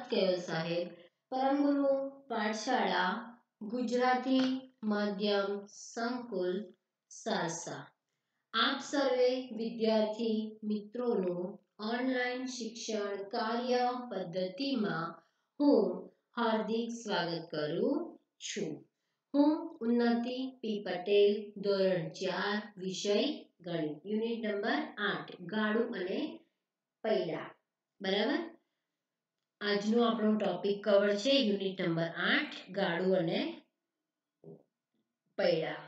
કેવલ સાહેબ, પરમ ગુરુ પાઠશાળા ગુજરાતી માધ્યમ સંકુલ સારસા। આપ સર્વે વિદ્યાર્થી મિત્રોનું ઓનલાઈન શિક્ષણ કાર્ય પદ્ધતિમાં હું હાર્દિક સ્વાગત કરું છું। હું ઉન્નતિ પી પટેલ, ધોરણ 4, વિષય ગણિત, યુનિટ નંબર 8 ગાડું અને પૈડા। બરાબર, આજનો આપણો ટોપિક કવર છે યુનિટ નંબર 8 ગાડું અને પૈડા।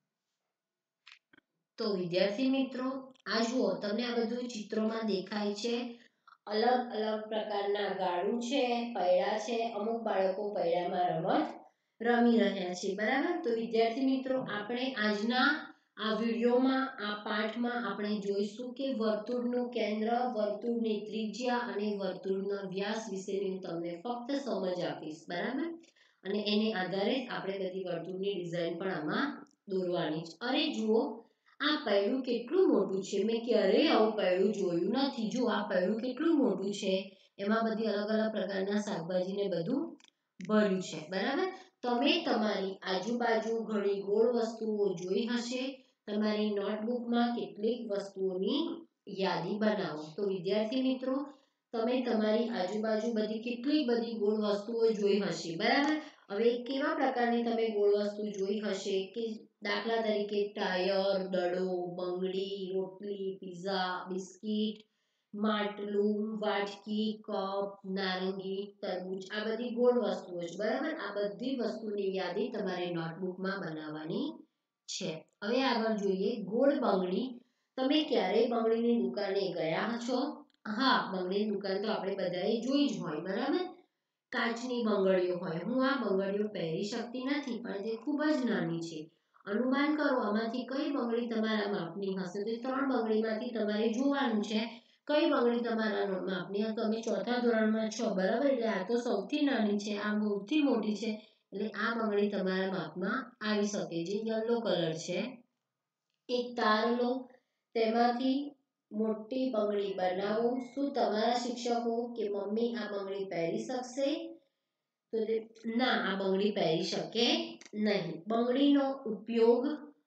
તો વિદ્યાર્થી મિત્રો, આ જુઓ, તમને આ બધું ચિત્રોમાં દેખાય છે। અલગ અલગ પ્રકારના ગાડું છે, પૈડા છે। અમુક બાળકો પૈડામાં રમત રમી રહ્યા છે। બરાબર, તો વિદ્યાર્થી મિત્રો, આપણે આજના આ વિડિયોમાં, આ પાઠમાં આપણે જોઈશું કે વર્તુળનું કેન્દ્ર, વર્તુળની ત્રિજ્યા અને વર્તુળના વ્યાસ વિશેની હું તમને ફક્ત સમજ આપીશ। બરાબર, અને એને આધારે આપણે બધી વર્તુળની ડિઝાઇન પણ આમાં દોરવાની છે। અરે જુઓ, આ પૈડું કેટલું મોટું છે, મેં ક્યારેય આવું પૈડું જોયું નથી। જો આ પૈડું કેટલું મોટું છે, એમાં બધી અલગ અલગ પ્રકારના શાકભાજીને બધું ભર્યું છે। બરાબર, તમે તમારી આજુબાજુ ઘણી ગોળ વસ્તુઓ જોઈ હશે। તમારી નોટબુકમાં કેટલીક વસ્તુઓની યાદી બનાવો। તો વિદ્યાર્થી મિત્રો, તમે તમારી આજુબાજુ કેટલી બધી ગોળ વસ્તુઓ જોઈ હશે। બરાબર, હવે કેવા પ્રકારની તમે ગોળ વસ્તુ જોઈ હશે કે દાખલા તરીકે ટાયર, દડો, બંગડી, રોટલી, પીઝા, બિસ્કિટ, માટલું, વાટકી, કપ, નારંગી, તરબૂચ, આ બધી ગોળ વસ્તુઓ છે। બરાબર, આ બધી વસ્તુની યાદી તમારે નોટબુકમાં બનાવવાની છે। હવે આગળ જોઈએ ગોળ બંગડી। તમે ક્યારેય બંગડીની દુકાને ગયા છો? હા, બંગડીની દુકાન તો આપણે બધાએ જોઈ જ હોય। બરાબર, કાચની બંગડીઓ હોય। હું આ બંગડીઓ પહેરી શકતી નથી, પણ તે ખૂબ જ નાની છે। અનુમાન કરો આમાંથી કઈ બંગડી તમારા માપની હશે। તો 3 બંગડીમાંથી તમારે જોવાનું છે કઈ બંગડી તમારા માપની હશે। તમે ચોથા ધોરણમાં છો, બરાબર, એટલે આ તો સૌથી નાની છે, આ સૌથી મોટી છે, એટલે આ બંગડી તમારા માપમાં આવી શકે, જે યલો કલર છે। એક તાર લો, તેમાંથી મોટી બંગડી બનાવો। શું તમારા શિક્ષકો કે મમ્મી આ બંગડી પહેરી શકશે? તો ના, આ બંગડી પહેરી શકે નહીં। બંગડીનો ઉપયોગ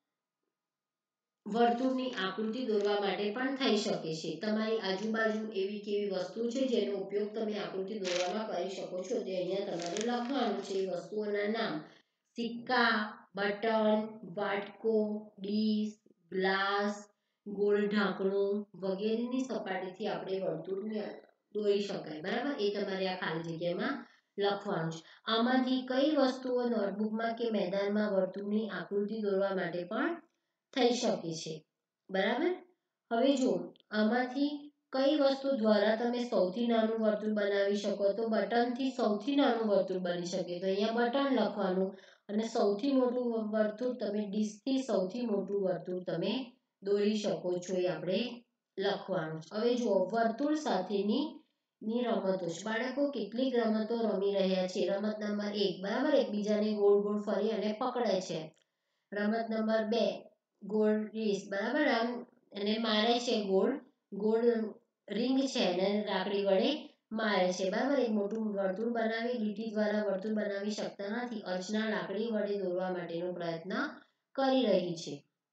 વર્તુળની આકૃતિ દોરવા માટે પણ થઈ શકે છે। તમારી આજુબાજુ એવી કેવી વસ્તુ છે જેનો ઉપયોગ તમે આકૃતિ દોરવામાં કરી શકો છો, તે અહીંયા તમારે લખવાનું છે। એ વસ્તુઓના નામ: સિક્કા, બટન, વાટકો, ડીશ, ગ્લાસ, ગોળ ઢાંકણું વગેરેની સપાટીથી આપણે વર્તુળને દોરી શકાય। બરાબર, એ તમારે આ ખાલી જગ્યામાં લખવાનું છે। આમાંથી કઈ વસ્તુઓ નોટબુકમાં કે મેદાનમાં વર્તુળની આકૃતિ દોરવા માટે પણ થઈ શકે છે? બરાબર, હવે જો આમાંથી કઈ વસ્તુ દ્વારા તમે સૌથી નાનું વર્તુળ બનાવી શકો? તો બટનથી સૌથી નાનું વર્તુળ બની શકે, તો અહીંયા બટન લખવાનું। અને સૌથી મોટું વર્તુળ તમે ડીશથી સૌથી મોટું વર્તુળ તમે દોરી શકો છો, એ આપણે લખવાનું છે। હવે જુઓ, વર્તુળ સાથેની રમતો છે। બાળકો કેટલીક રમતો રમી રહ્યા છે। રમત નંબર 1, બરાબર, એકબીજાને ગોળ ગોળ ફરી અને પકડે છે। રમત નંબર 2, ગોળ રેસ, બરાબર, આમ એને મારે છે, ગોળ ગોળ રિંગ છે અને લાકડી વડે મારે છે। બરાબર, એક મોટું વર્તુળ બનાવી, લીટી દ્વારા વર્તુળ બનાવી શકતા નથી। અર્ચના લાકડી વડે દોરવા માટેનો પ્રયત્ન કરી રહી છે।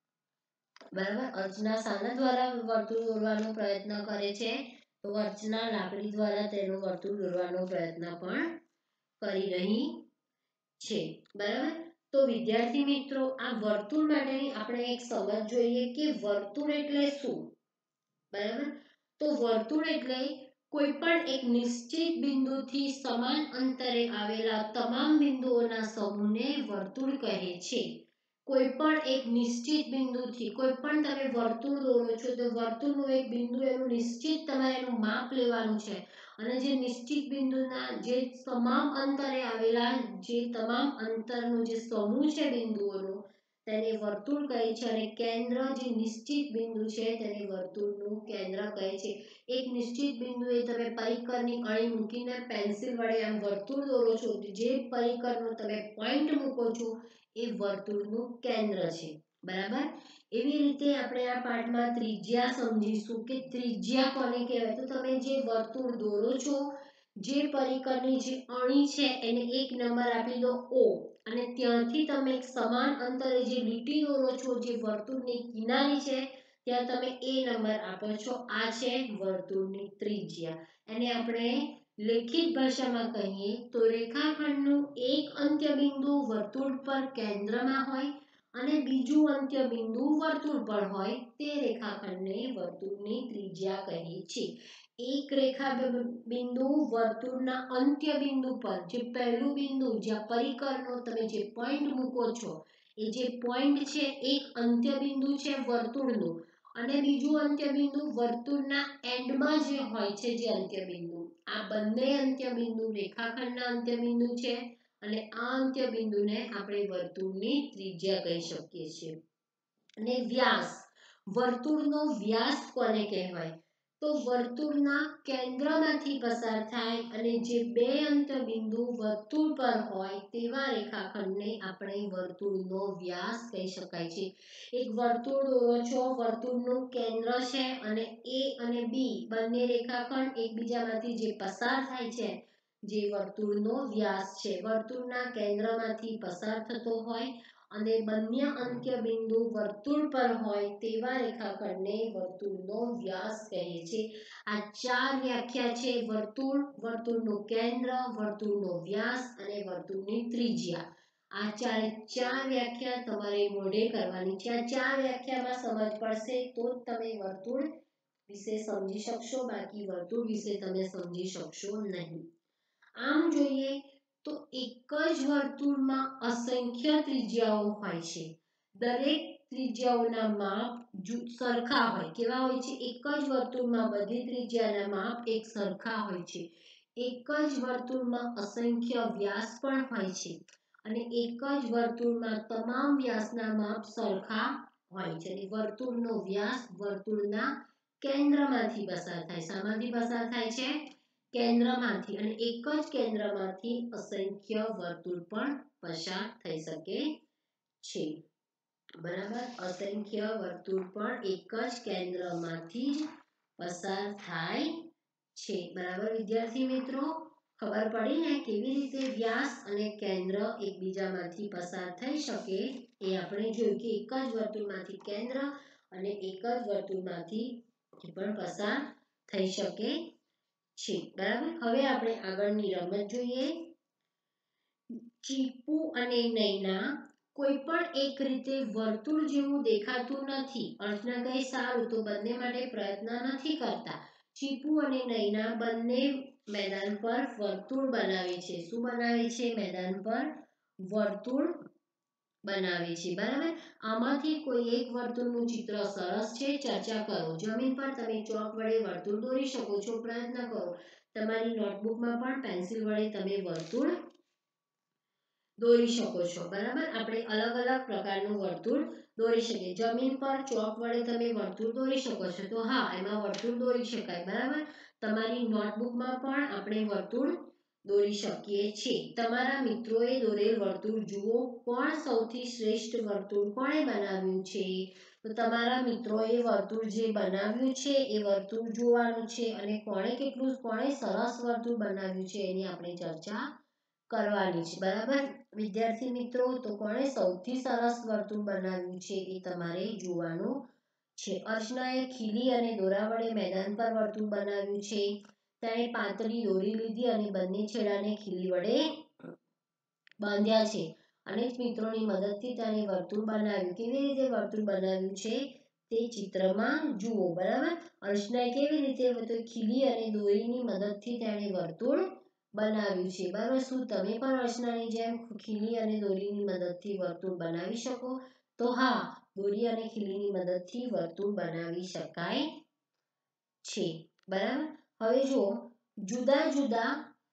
બરાબર, અર્ચના શાના દ્વારા વર્તુળ દોરવાનો પ્રયત્ન કરે છે? તો અર્ચના લાકડી દ્વારા તેનું વર્તુળ દોરવાનો પ્રયત્ન પણ કરી રહી છે। બરાબર, તો વિદ્યાર્થી મિત્રો, આ વર્તુળ માટેની આપણે એક સમજ જોઈએ કે વર્તુળ એટલે શું? બરાબર, તો વર્તુળ એટલે કોઈ પણ એક નિશ્ચિત બિંદુથી સમાન અંતરે આવેલા તમામ બિંદુઓના સમૂહને વર્તુળ કહે છે। કોઈ પણ એક નિશ્ચિત બિંદુથી કોઈ પણ તમે વર્તુળ દોરો છો, તો વર્તુળનું એક બિંદુ એનું નિશ્ચિત તમારે એનું માપ લેવાનું છે। અને જે નિશ્ચિત બિંદુના જે તમામ અંતરે આવેલા જે તમામ અંતરનો જે સમૂહ છે બિંદુઓનો, તેને વર્તુળ કહે છે। અને કેન્દ્ર જે નિશ્ચિત બિંદુ છે તેને વર્તુળનું કેન્દ્ર કહે છે। એક નિશ્ચિત બિંદુએ તમે પરિકરની અણી મૂકીને પેન્સિલ વડે આમ વર્તુળ દોરો છો, જે પરિકરનો તમે પોઈન્ટ મૂકો છો એ વર્તુળનું કેન્દ્ર છે। બરાબર, એવી રીતે આપણે આ પાઠમાં ત્રિજ્યા સમજીશું કે ત્રિજ્યા કોને કહેવાય। તો તમે જે વર્તુળ દોરો છો જે પરિકરની જે અણી છે એને એક નંબર આપી દો O અને ત્યાંથી તમે એક સમાન અંતરે જે લીટી દોરો છો જે વર્તુળની કિનારી છે ત્યાં તમે A નંબર આપો છો. આ છે વર્તુળની ત્રિજ્યા. એને આપણે લેખિત ભાષામાં કહીએ તો રેખાખંડનું એક અંત્ય બિંદુ વર્તુળ પર કેન્દ્રમાં હોય અને બીજું અંત્ય બિંદુ વર્તુળ પર હોય તે રેખાખંડને વર્તુળની ત્રિજ્યા કહીએ છીએ. એક રેખા બિંદુ વર્તુળના અંત્ય બિંદુ પર જે પહેલું બિંદુ જ્યાં પરિકરનો તમે જે પોઈન્ટ મૂકો છો એ જે પોઈન્ટ છે એક અંત્ય બિંદુ છે વર્તુળનું અને બીજું અંત્ય બિંદુ વર્તુળના એન્ડમાં જે હોય છે જે અંત્ય બિંદુ, આ બંને અંત્ય બિંદુ રેખાખંડના અંત્ય બિંદુ છે અને આ અંત્ય બિંદુને આપણે વર્તુળની ત્રિજ્યા કહી શકીએ છીએ. અને વ્યાસ, વર્તુળનો વ્યાસ કોને કહેવાય? તો વર્તુળના કેન્દ્રમાંથી પસાર થાય અને જે બે અંત્ય બિંદુ વર્તુળ પર હોય તેવા રેખાખંડને આપણે વર્તુળનો વ્યાસ કહી શકાય છે. એક વર્તુળ દોરો છો, વર્તુળનું કેન્દ્ર છે અને A અને B બંને રેખાખંડ એકબીજામાંથી જે પસાર થાય છે જે વર્તુળનો વ્યાસ છે. વર્તુળના કેન્દ્રમાંથી પસાર થતો હોય અને બંને અંત્ય બિંદુ વર્તુળ પર હોય તેવા રેખાખંડને વર્તુળનો વ્યાસ કહે છે. આ ચાર વ્યાખ્યા છે: વર્તુળ, વર્તુળનું કેન્દ્ર, વર્તુળનો વ્યાસ અને વર્તુળની ત્રિજ્યા. આ ચાર વ્યાખ્યા તમારે મોઢે કરવાની છે. આ ચાર વ્યાખ્યામાં સમજ પડશે તો જ તમે વર્તુળ વિશે સમજી શકશો, બાકી વર્તુળ વિશે તમે સમજી શકશો નહીં. આમ જોઈએ તો એક જ વર્તુળમાં અસંખ્ય ત્રિજ્યાઓ હોય છે. દરેક ત્રિજ્યાઓના માપ સરખા હોય. કેવા હોય છે? એક જ વર્તુળમાં બધી ત્રિજ્યાના માપ એક સરખા હોય છે. એક જ વર્તુળમાં અસંખ્ય વ્યાસ પણ હોય છે અને એક જ વર્તુળમાં તમામ વ્યાસના માપ સરખા હોય છે. અને વર્તુળનો વ્યાસ વર્તુળના કેન્દ્રમાંથી પસાર થાય. શામાંથી પસાર થાય છે? કેન્દ્રમાંથી. અને એક જ કેન્દ્રમાંથી અસંખ્ય વર્તુળ પણ પસાર થઈ શકે છે. બરાબર, અસંખ્ય વર્તુળ પણ એક જ કેન્દ્રમાંથી જ પસાર થાય છે. બરાબર વિદ્યાર્થી મિત્રો, ખબર પડી ને કેવી રીતે વ્યાસ અને કેન્દ્ર એકબીજામાંથી પસાર થઈ શકે એ આપણે જોયું કે એક જ વર્તુળમાંથી કેન્દ્ર અને એક જ વર્તુળમાંથી પણ પસાર થઈ શકે છે. બરાબર, હવે આપણે આગળની રમત જોઈએ. ચીપુ અને નૈના કોઈ પણ એક રીતે વર્તુળ જેવું દેખાતું નથી. અર્ચના કહે સારું, તો બંને માટે પ્રયત્ન નથી કરતા. ચીપુ અને નૈના બંને મેદાન પર વર્તુળ બનાવે છે. શું બનાવે છે? મેદાન પર વર્તુળ બનાવે છે. બરાબર, આમાંથી કોઈ એક વર્તુળનું ચિત્ર સરસ છે, ચર્ચા કરો. જમીન પર તમે ચોક વડે વર્તુળ દોરી શકો છો. પ્રયત્ન કરો. તમારી નોટબુકમાં પણ પેન્સિલ વડે તમે વર્તુળ દોરી શકો છો. બરાબર, આપણે અલગ અલગ પ્રકારનું વર્તુળ દોરી શકીએ. જમીન પર ચોક વડે તમે વર્તુળ દોરી શકો છો, તો હા, એમાં વર્તુળ દોરી શકાય. બરાબર, તમારી નોટબુકમાં પણ આપણે વર્તુળ દોરી શકીએ છીએ. તમારા મિત્રોએ દોરેલ વર્તુળ જુઓ. કોણ સૌથી શ્રેષ્ઠ વર્તુળ કોણે બનાવ્યું છે? તો તમારા મિત્રોએ વર્તુળ જે બનાવ્યું છે એ વર્તુળ જોવાનું છે અને કોણે સરસ વર્તુળ બનાવ્યું છે એની આપણે ચર્ચા કરવાની છે. બરાબર વિદ્યાર્થી મિત્રો, તો કોણે સૌથી સરસ વર્તુળ બનાવ્યું છે એ તમારે જોવાનું છે. અર્ચનાએ ખીલી અને દોરા વડે મેદાન પર વર્તુળ બનાવ્યું છે. તેણે પાતળી દોરી લીધી અને બંને છેડાને ખીલી વડે બાંધ્યા છે. અનેક મિત્રોની મદદથી તેણે વર્તુળ બનાવ્યું. કેવી રીતે વર્તુળ બનાવ્યું છે તે ચિત્રમાં જુઓ. બરાબર, અર્ચનાએ કેવી રીતે ખીલી અને દોરીની મદદથી તેણે વર્તુળ બનાવ્યું છે. બરાબર, શું તમે પણ અર્ચનાની જેમ ખીલી અને દોરીની મદદથી વર્તુળ બનાવી શકો? તો હા, દોરી અને ખીલીની મદદથી વર્તુળ બનાવી શકાય છે. બરાબર, હવે જુઓ, જુદા જુદા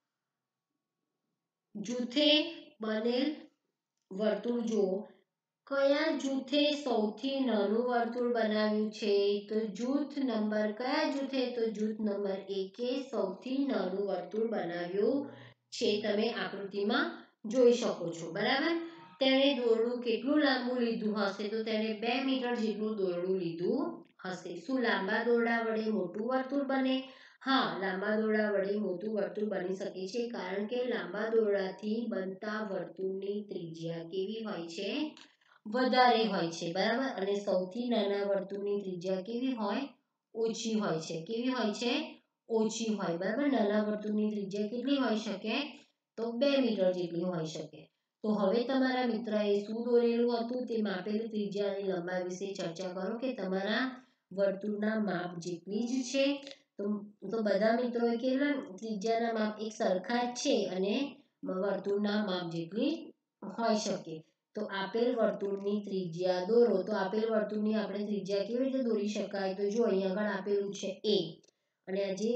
જૂથે બનેલ વર્તુળ જુઓ. કયા જૂથે સૌથી નાનું વર્તુળ બનાવ્યું છે? તો જૂથ નંબર કયા જૂથે? તો જૂથ નંબર 1 એ સૌથી નાનું વર્તુળ બનાવ્યું છે. તમે આકૃતિમાં જોઈ શકો છો. બરાબર, તેણે દોરડું કેટલું લાંબુ લીધું હશે? તો તેણે 2 મીટર જેટલું દોરડું લીધું હશે. શું લાંબા દોરડા વડે મોટું વર્તુળ બને? હા, લાંબા દોરડા વડે મોટું વર્તુળ બની શકે છે, કારણ કે લાંબા દોરડાથી બનતા વર્તુળની ત્રિજ્યા કેવી હોય છે? વધારે હોય છે, બરાબર. અને સૌથી નાના વર્તુળની ત્રિજ્યા કેવી હોય? ઓછી હોય છે. કેવી હોય છે? ઓછી હોય, બરાબર. નાના વર્તુળની ત્રિજ્યા કેટલી હોઈ શકે? તો 2 મીટર જેટલી હોઈ શકે. તો હવે તમારા મિત્રએ શું દોરેલું હતું તે માપેલી ત્રિજ્યા અને લંબાઈ વિશે ચર્ચા કરો કે તમારા વર્તુળના માપ જેટલી જ છે. તો બધા મિત્રોએ કેટલા ત્રિજ્યાના માપ એક સરખા જ છે અને વર્તુળના માપ જેટલી હોઈ શકે. તો આપેલ વર્તુળની ત્રિજ્યા દોરો. તો આપેલ વર્તુળની આપણે ત્રિજ્યા કેવી રીતે દોરી શકાય? તો જો અહીંયા આગળ આપેલું છે A અને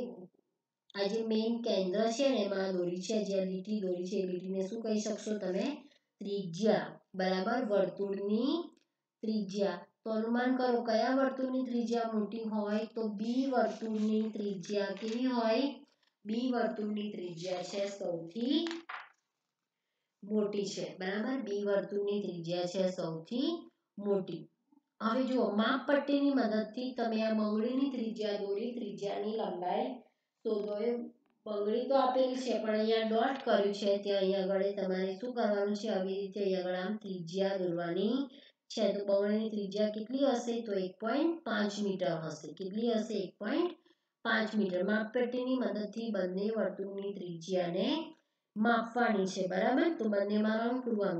આ જે મેઇન કેન્દ્ર છે ને એમાં દોરી છે, જે લીટી દોરી છે એ લીટીને શું કહી શકશો તમે? ત્રિજ્યા, બરાબર. વર્તુળની ત્રિજ્યા. તો અનુમાન કરો કયા વર્તુળની ત્રિજ્યા મોટી હોય? તો B વર્તુળની ત્રિજ્યા કેવી હોય? B વર્તુળની ત્રિજ્યા છે સૌથી મોટી છે, બરાબર. B વર્તુળની ત્રિજ્યા છે સૌથી મોટી. હવે જુઓ, માપપટ્ટીની મદદથી તમે આ બંગડીની ત્રિજ્યા દોરી ત્રિજ્યાની લંબાઈ શોધો. એ બંગડી તો આપેલી છે પણ અહીંયા ડોટ કર્યું છે, ત્યાં અહીંયા આગળ તમારે શું કરવાનું છે? આવી રીતે અહીંયા આગળ આમ ત્રિજ્યા દોરવાની છે. તો બંગડીની ત્રિજ્યા કેટલી હશે? તો 1.5 મીટર હશે. કેટલી હશે? 1.5 મીટર. માપપટ્ટીની મદદથી બંને વર્તુળની ત્રિજ્યાને માપવાની છે, બરાબર. તો બંનેમાં રંગ પૂરવાનો.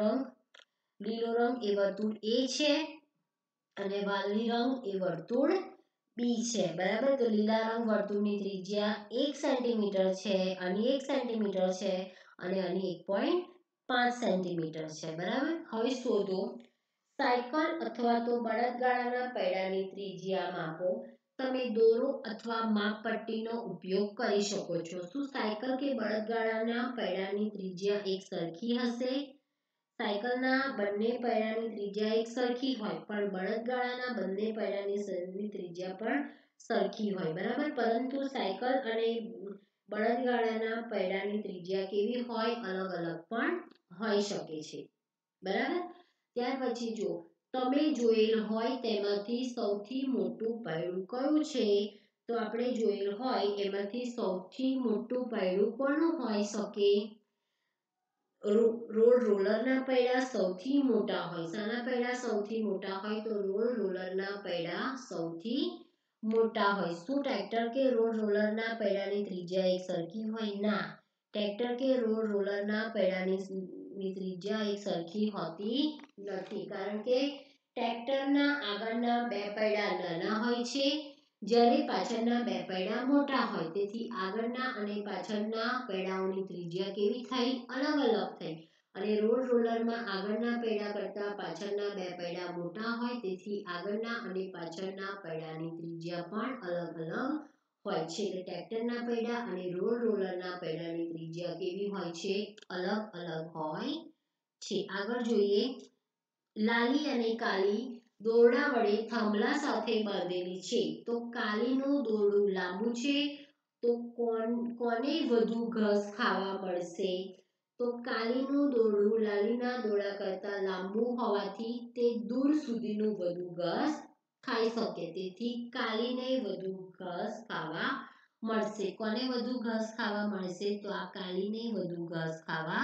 લીલો રંગ એ વર્તુળ A છે અને વાદળી રંગ એ વર્તુળ B છે, બરાબર. તો લીલા રંગ વર્તુળની ત્રિજ્યા 1 સેન્ટીમીટર છે, આની 1 સેન્ટીમીટર છે અને આની 1.5 સેન્ટીમીટર છે, બરાબર. હવે શોધો સાયકલ અથવા તો બળદગાડાના પૈડાની ત્રિજ્યા માપો. તમે દોરો અથવા માપપટ્ટીનો ઉપયોગ કરી શકો છો. શું સાયકલ કે બળદગાડાના પૈડાની ત્રિજ્યા એક સરખી હશે? સાયકલના બંને પૈડાની ત્રિજ્યા એક સરખી હોય, પણ બળદગાડાના બંને પૈડાની ત્રિજ્યા પણ સરખી હોય, બરાબર. પરંતુ સાયકલ અને બળદગાડાના પૈડાની ત્રિજ્યા કેવી હોય? અલગ અલગ પણ હોઈ શકે છે, બરાબર. ત્યાર પછી જો તમે જોયેલ હોય તેમાંથી સૌથી મોટું પૈડું કયું છે? તો આપણે જોયેલ હોય એમાંથી સૌથી મોટું પૈડું કોનું હોઈ શકે? રોડ રોલરના પૈડા સૌથી મોટા હોય. શાના પૈડા સૌથી મોટા હોય? તો રોડ રોલરના પૈડા સૌથી મોટા હોય. શું ટ્રેક્ટર કે રોડ રોલરના પૈડાની ત્રિજ્યા એક સરખી હોય? ના, ટ્રેક્ટર કે રોડ રોલરના પૈડાની ત્રિજ્યા એક સરખી હોતી નથી, કારણ કે ટ્રેક્ટરના આગળના 2 પૈડા નાના હોય છે જ્યારે પાછળના 2 પૈડા મોટા હોય. તેથી આગળના અને પાછળના પૈડાઓની ત્રિજ્યા કેવી થઈ? અલગ અલગ થઈ. અને રોડ રોલરમાં આગળના પૈડા કરતાં પાછળના 2 પૈડા મોટા હોય, તેથી આગળના અને પાછળના પૈડાની ત્રિજ્યા પણ અલગ અલગ હોય છે. એટલે ટ્રેક્ટરના પૈડા અને રોડ રોલરના પૈડાની ત્રિજ્યા કેવી હોય છે? અલગ અલગ હોય છે. આગળ જોઈએ, લાલી અને કાલી દોરડા વડે થાંભલા સાથે બાંધેલી છે. તો કાલીનું દોરડું લાંબુ છે, તો કોને વધુ ઘાસ ખાવા મળશે? તો કાલીનું દોરડું લાલીના દોરડા કરતાં લાંબુ હોવાથી તે દૂર સુધીનું વધુ ઘાસ ખાઈ શકે. તેથી કાલીને વધુ ઘાસ ખાવા મળશે. કોને વધુ ઘાસ ખાવા મળશે? તો આ કાલીને વધુ ઘાસ ખાવા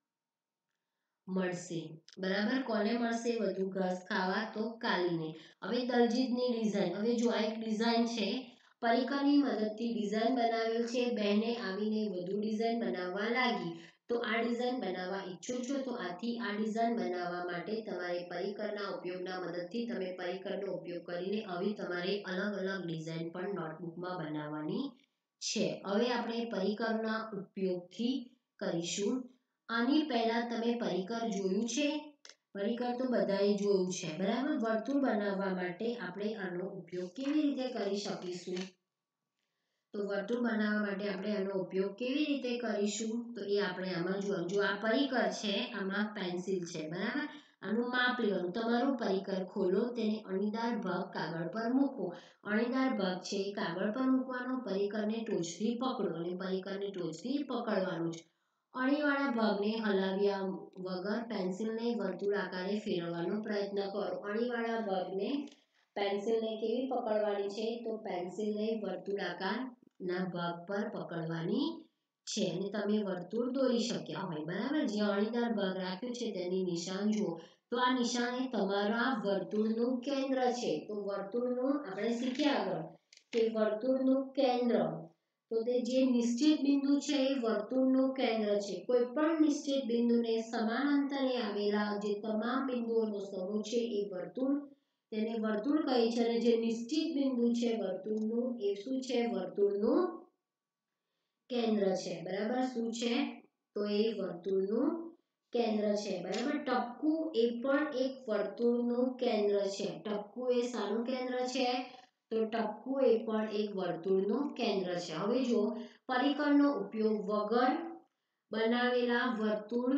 મળશે, બરાબર. કોને મળશે વધુ ઘાસ ખાવા? તો કાલીને. હવે દલજીતની ડિઝાઇન. હવે જો આ એક ડિઝાઇન છે, પરિકરની મદદથી ડિઝાઇન બનાવેલ છે. બહેને આવીને વધુ ડિઝાઇન બનાવવા લાગી. તો આ ડિઝાઇન બનાવવા ઈચ્છો છો, તો આથી આ ડિઝાઇન બનાવવા માટે તમારે પરિકરના ઉપયોગના મદદથી તમે પરિકરનો ઉપયોગ કરીને આવી તમારે અલગ અલગ ડિઝાઇન પણ નોટબુકમાં બનાવવાની છે. હવે આપણે પરિકરના ઉપયોગથી કરીશું. આની પહેલા તમે પરિકર જોયું છે? પરિકર તો બધાએ જોયું છે, બરાબર. વર્તુળ બનાવવા માટે આપણે આનો ઉપયોગ કેવી રીતે કરી શકીશું? તો વર્તુળ બનાવવા માટે આપણે આનો ઉપયોગ કેવી રીતે કરીશું? તો એ આપણે આમાં જો આ પરિકર છે, આમાં પેન્સિલ છે, બરાબર. આનું માપ લેવાનું. તમારું પરિકર ખોલો, તેને અણીદાર ભાગ કાગળ પર મૂકો. અણીદાર ભાગ છે એ કાગળ પર મૂકવાનો. પરિકરને ટોચથી પકડો અને પરિકરને ટોચથી પકડવાનું છે. અણીવાળા ભાગને હલાવ્યા વગર પેન્સિલને વર્તુળ આકારે ફેરવવાનો પ્રયત્ન કરો. અણીવાળા ભાગને પેન્સિલને કેવી પકડવાની છે? તો પેન્સિલને વર્તુળાકાર ના ભાગ પર પકડવાની છે અને તમે વર્તુળ દોરી શક્યા હોય બરાબર જે અણીદાર ભાગ રાખ્યો છે તેની નિશાન જુઓ તો આ નિશાન એ તમારા વર્તુળનું કેન્દ્ર છે તો વર્તુળનું આપણે શીખ્યા આગળ કે વર્તુળનું કેન્દ્ર તો તે જે નિશ્ચિત બિંદુ છે એ વર્તુળનું કેન્દ્ર છે કોઈ પણ નિશ્ચિત બિંદુને સમાન અંતરે આવેલા જે તમામ બિંદુઓનો સમૂહ છે એ વર્તુળ તેને વર્તુળ કહે છે અને જે નિશ્ચિત બિંદુ છે વર્તુળનું એ શું છે વર્તુળનું કેન્દ્ર છે બરાબર શું છે તો એ વર્તુળનું કેન્દ્ર છે બરાબર ટપકું એ પણ એક વર્તુળનું કેન્દ્ર છે ટપકું એ શાનું કેન્દ્ર છે તો ટપકું એ પણ એક વર્તુળનું કેન્દ્ર છે હવે જો પરિકરનો ઉપયોગ વગર બનાવેલા વર્તુળ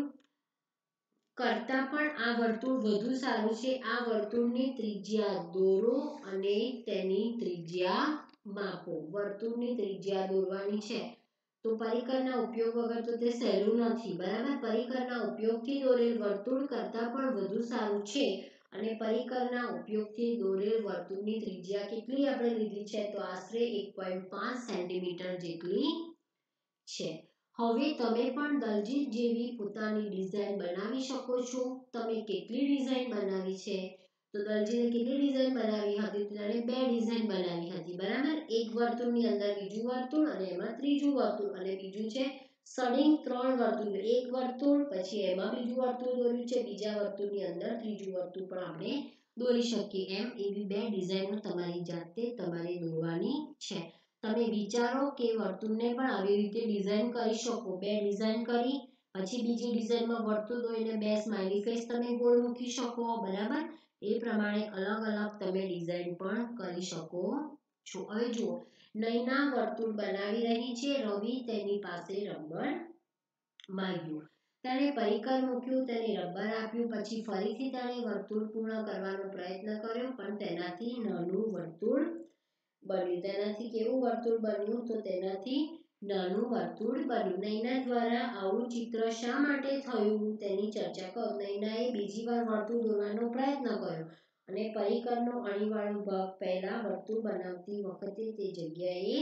કરતાં પણ આ વર્તુળ વધુ સારું છે આ વર્તુળની ત્રિજ્યા દોરો અને તેની ત્રિજ્યા માપો વર્તુળની ત્રિજ્યા દોરવાની છે તો પરિકરના ઉપયોગ વગર તો તે સહેલું નથી બરાબર પરિકરના ઉપયોગથી દોરેલ વર્તુળ કરતાં પણ વધુ સારું છે અને પરિકરના ઉપયોગથી દોરેલ વર્તુળની ત્રિજ્યા કેટલી આપણે લીધી છે તો આશરે 1.5 સેન્ટીમીટર જેટલી છે હવે તમે પણ દલજીત જેવી પોતાની ડિઝાઇન બનાવી શકો છો તમે કેટલી ડિઝાઇન બનાવી છે તો દલજીને કેટલી ડિઝાઇન બનાવી હતી તો તેણે બે ડિઝાઇન બનાવી હતી બરાબર એક વર્તુળની અંદર બીજું વર્તુળ અને એમાં ત્રીજું વર્તુળ અને બીજું છે સડિંગ ત્રણ વર્તુળ એક વર્તુળ પછી એમાં બીજું વર્તુળ દોર્યું છે બીજા વર્તુળની અંદર ત્રીજું વર્તુળ પણ આપણે દોરી શકીએ એમ એવી બે ડિઝાઇનો તમારી જાતે તમારે દોરવાની છે તમે વિચારો કે વર્તુળને પણ આવી રીતે ડિઝાઇન કરી શકો બે ડિઝાઇન કરી પછી બીજી ડિઝાઇનમાં વર્તુળ દોરીને બે સ્માઈલી ફેસ તમે ગોળ મૂકી શકો બરાબર એ પ્રમાણે અલગ અલગ તમે ડિઝાઇન પણ કરી શકો છો હવે જુઓ નૈના વર્તુળ બનાવી રહી છે રવિ તેની પાસે રબર માંગ્યું તેણે પરિકર મૂક્યું તેને રબર આપ્યું પછી ફરીથી તેણે વર્તુળ પૂર્ણ કરવાનો પ્રયત્ન કર્યો પણ તેનાથી નાનું વર્તુળ બન્યું તેનાથી કેવું વર્તુળ બન્યું તો તેનાથી નાનું વર્તુળ બન્યું નૈના દ્વારા આવું ચિત્ર શા માટે થયું તેની ચર્ચા કરો નૈનાએ બીજી વાર વર્તુળ દોરવાનો પ્રયત્ન કર્યો અને પરિકરનો અણીવાળો ભાગ પહેલા વર્તુળ બનાવતી વખતે તે જગ્યાએ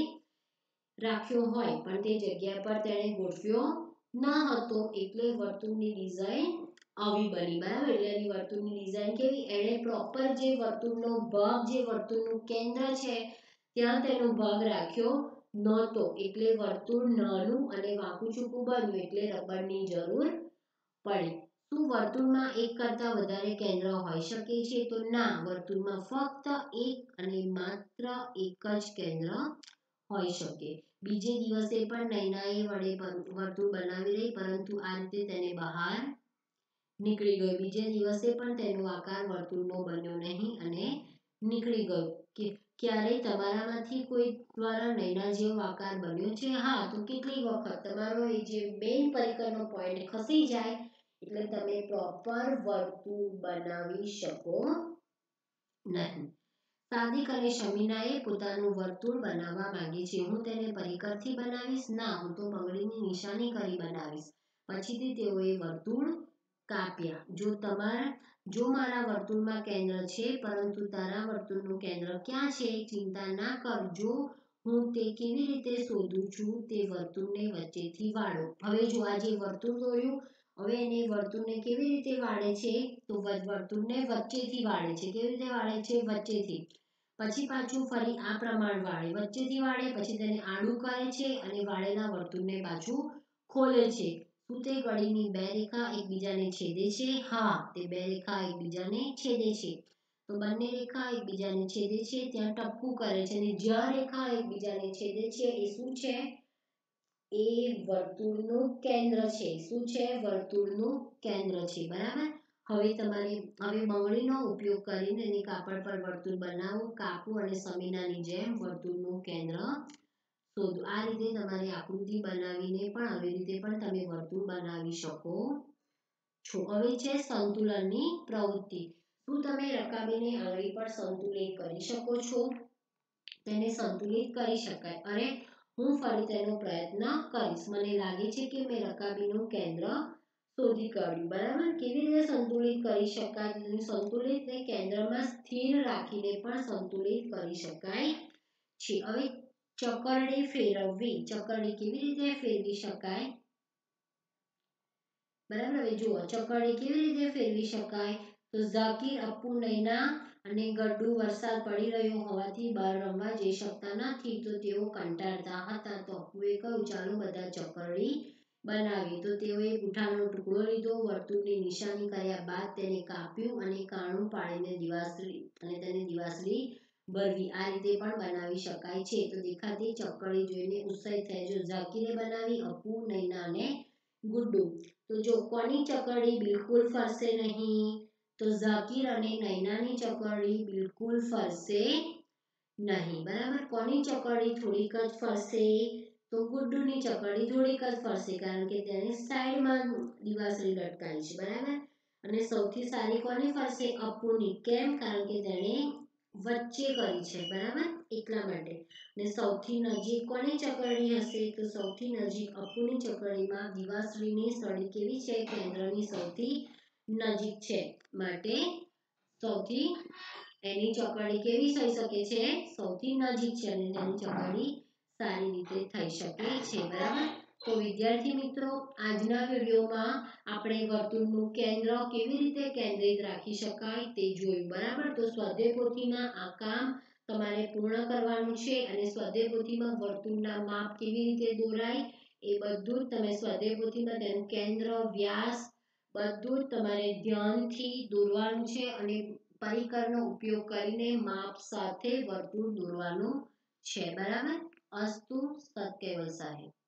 રાખ્યો હોય પણ તે જગ્યા પર તેણે ગોઠવ્યો ન હતો એટલે વર્તુળની ડિઝાઇન આવી બની બરાબર એટલે એની વર્તુળની ડિઝાઇન કેવી એણે પ્રોપર જે વર્તુળનો ભાગ જે વર્તુળનું કેન્દ્ર છે ત્યાં તેનો ભાગ રાખ્યો નહોતો એટલે વર્તુળ નાનું અને વાંકું ચૂકું બન્યું એટલે રબરની જરૂર પડી શું વર્તુળમાં એક કરતાં વધારે કેન્દ્ર હોઈ શકે છે તો ના વર્તુળમાં ફક્ત એક અને માત્ર એક જ કેન્દ્ર હોઈ શકે બીજે દિવસે પણ નૈનાએ વડે વર્તુળ બનાવી રહી પરંતુ આ રીતે તેને બહાર નીકળી ગયો બીજે દિવસે પણ તેનો આકાર વર્તુળનો બન્યો નહીં અને નીકળી ગયો કે ક્યારેય તમારામાંથી કોઈ દ્વારા નૈના જેવો આકાર બન્યો છે હા તો કેટલી વખત તમારો એ જે મેઇન પરિકરનો પોઈન્ટ ખસી જાય એટલે તમે પ્રોપર વર્તુળ બનાવી શકો નહીં સાદિક અને શમીનાએ પોતાનું વર્તુળ બનાવવા માંગે છે હું તેને પરિકરથી બનાવીશ ના હું તો બંગડીની નિશાની કરી બનાવીશ પછીથી તેઓએ વર્તુળ કાપ્યા જો મારા વર્તુળમાં કેન્દ્ર છે પરંતુ તારા વર્તુળનું કેન્દ્ર ક્યાં છે ચિંતા ના કર જો હું તે કેવી રીતે શોધું છું તે વર્તુળને વચ્ચેથી વાળો હવે જો આ જે વર્તુળ દોર્યું હવે એને વર્તુળને કેવી રીતે વાળે છે તો વર્તુળને વચ્ચેથી વાળે છે કેવી રીતે વાળે છે વચ્ચેથી પછી પાછું ફરી આ પ્રમાણ વાળે વચ્ચેથી વાળે પછી તેને આડું કરે છે અને વાળેલા વર્તુળને પાછું ખોલે છે શું તે ગળીની બે રેખા એકબીજાને છેદે છે હા તે બે રેખા એકબીજાને છેદે છે તો બંને રેખા એકબીજાને છેદે છે ત્યાં ટપકું કરે છે અને જ્યાં રેખા એકબીજાને છેદે છે એ શું છે એ વર્તુળનું કેન્દ્ર છે શું છે વર્તુળનું કેન્દ્ર છે બરાબર હવે બંગડીનો ઉપયોગ કરીને તેની કાપડ પર વર્તુળ બનાવો કાપો અને શમીનાની જેમ વર્તુળનું કેન્દ્ર શોધો આ રીતે તમારે આકૃતિ બનાવીને પણ આવી રીતે પણ તમે વર્તુળ બનાવી શકો છો હવે છે સંતુલનની પ્રવૃત્તિ શું તમે રકાબીને આંગળી પર સંતુલિત કરી શકો છો તેને સંતુલિત કરી શકાય અરે હું ફરી તેનો પ્રયત્ન કરીશ મને લાગે છે કે મેં રકાબીનું કેન્દ્ર શોધી કાઢ્યું બરાબર કેવી રીતે સંતુલિત કરી શકાય સંતુલિતને કેન્દ્રમાં સ્થિર રાખીને પણ સંતુલિત કરી શકાય છે હવે ચકરડી ફેરવવી, ચકરડી કેવી રીતે ફેરવી શકાય? બરાબર, હવે જુઓ ચકરડી કેવી રીતે ફેરવી શકાય? તો ઝાકીર, અપ્પુ, નૈના અને ગડ્ડુ વરસાદ પડી રહ્યો હોવાથી બહાર રમવા જઈ શકતા નથી, તો તેઓ કંટાળતા હતા. તો અપ્પુએ કહ્યું ચાલો બધા ચકરડી બનાવી. તો તેઓએ પૂંઠાનો ટુકડો લીધો, વર્તુળની નિશાની કર્યા બાદ તેને કાપ્યું અને કાણું પાડીને દિવાસળી ભરવી. આ રીતે પણ બનાવી શકાય છે. તો દેખાતી ચકરડી જોઈને ઉત્સાહિત થયા. જો ઝાકીરે બનાવી, અપ્પુ, નૈના અને ગુડ્ડુ. તો જો કોની ચકરડી બિલકુલ ફરશે નહીં? તો ઝાકીર અને નૈનાની ચકરડી બિલકુલ ફરશે નહીં. બરાબર, કોની ચકરડી થોડીક જ ફરશે? તો ગુડ્ડુની ચકરડી થોડીક જ ફરશે, કારણ કે તેણે સાઈડમાં દિવાસળી લટકાવી છે. બરાબર, અને સૌથી સારી કોની ફરશે? અપ્પુની. કેમ? કારણ કે તેણે વચ્ચે કરી છે. બરાબર, એટલા માટે. ને સૌથી નજીક કોની ચકરડી હશે? તો સૌથી નજીક અપ્પુની ચકરડીમાં દિવાસળીની સળી કેવી છે? કેન્દ્રની સૌથી નજીક છે, માટે સૌથી એની ચકરડી કેવી થઈ શકે છે? સૌથી નજીક છે અને તેની ચકરડી સારી રીતે થઈ શકે છે. બરાબર, તો વિદ્યાર્થી મિત્રો, આજના વિડીયોમાં આપણે વર્તુળનું કેન્દ્ર કેવી રીતે કેન્દ્રિત રાખી શકાય તે જોયું. બરાબર, તો સ્વાધ્યાય પોથીમાં આ કામ તમારે પૂર્ણ કરવાનું છે અને સ્વાધ્યાય પોથીમાં વર્તુળના માપ કેવી રીતે દોરાય એ બધું જ તમે સ્વાધ્યાય પોથીમાં તેનું કેન્દ્ર, વ્યાસ બધું જ તમારે ધ્યાનથી દોરવાનું છે અને પરિકરનો ઉપયોગ કરીને માપ સાથે વર્તુળ દોરવાનું છે. બરાબર, અસ્તુ સત કેવલ સાહેબ.